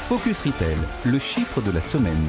Focus Retail, le chiffre de la semaine.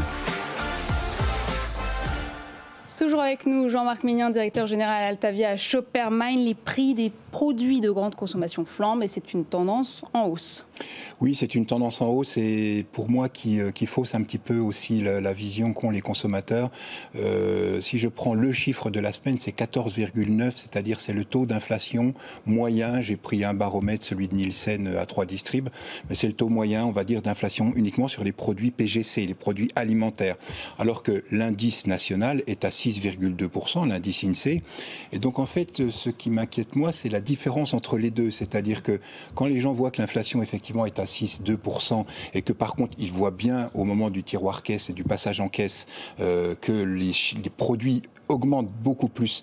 Toujours avec nous, Jean-Marc Mignon, directeur général à Altavia à Shoppermine. Les prix des produits de grande consommation flambent et c'est une tendance en hausse. Oui, c'est une tendance en hausse et pour moi qui fausse un petit peu aussi la vision qu'ont les consommateurs. Si je prends le chiffre de la semaine, c'est 14,9, c'est-à-dire c'est le taux d'inflation moyen. J'ai pris un baromètre, celui de Nielsen à 3 distribs, mais c'est le taux moyen, on va dire, d'inflation uniquement sur les produits PGC, les produits alimentaires. Alors que l'indice national est à 6,2%, l'indice INSEE. Et donc en fait, ce qui m'inquiète moi, c'est la différence entre les deux. C'est-à-dire que quand les gens voient que l'inflation effectivement est à 6,2% et que par contre ils voient bien au moment du tiroir caisse et du passage en caisse que les produits augmentent beaucoup plus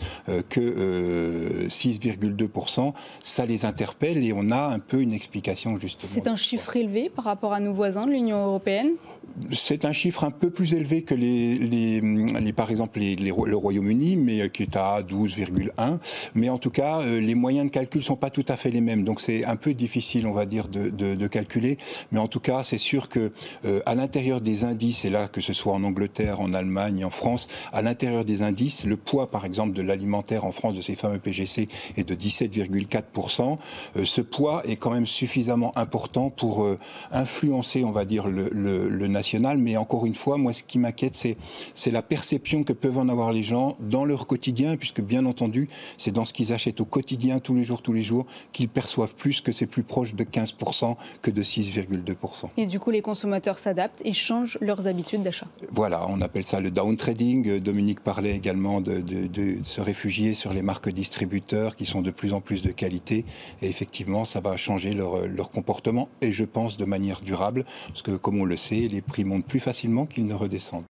que 6,2%, ça les interpelle et on a un peu une explication justement. C'est un chiffre élevé par rapport à nos voisins de l'Union européenne? C'est un chiffre un peu plus élevé que par exemple le Royaume-Uni, mais qui est à 12,1. Mais en tout cas, les moyens de calcul sont pas tout à fait les mêmes. Donc c'est un peu difficile, on va dire, de calculer. Mais en tout cas, c'est sûr que à l'intérieur des indices, et là que ce soit en Angleterre, en Allemagne, en France, à l'intérieur des indices, le poids, par exemple, de l'alimentaire en France, de ces fameux PGC, est de 17,4%. Ce poids est quand même suffisamment important pour influencer, on va dire, le national. Mais encore une fois, moi, ce qui m'inquiète, c'est la perception que peuvent en avoir les gens dans leur quotidien, puisque bien entendu, c'est dans ce qu'ils achètent au quotidien, tous les jours, qu'ils perçoivent plus que c'est plus proche de 15% que de 6,2%. Et du coup, les consommateurs s'adaptent et changent leurs habitudes d'achat. Voilà, on appelle ça le downtrading. Dominique parlait également de se réfugier sur les marques distributeurs qui sont de plus en plus de qualité. Et effectivement, ça va changer leur comportement et je pense de manière durable, parce que comme on le sait, les prix montent plus facilement qu'ils ne redescendent.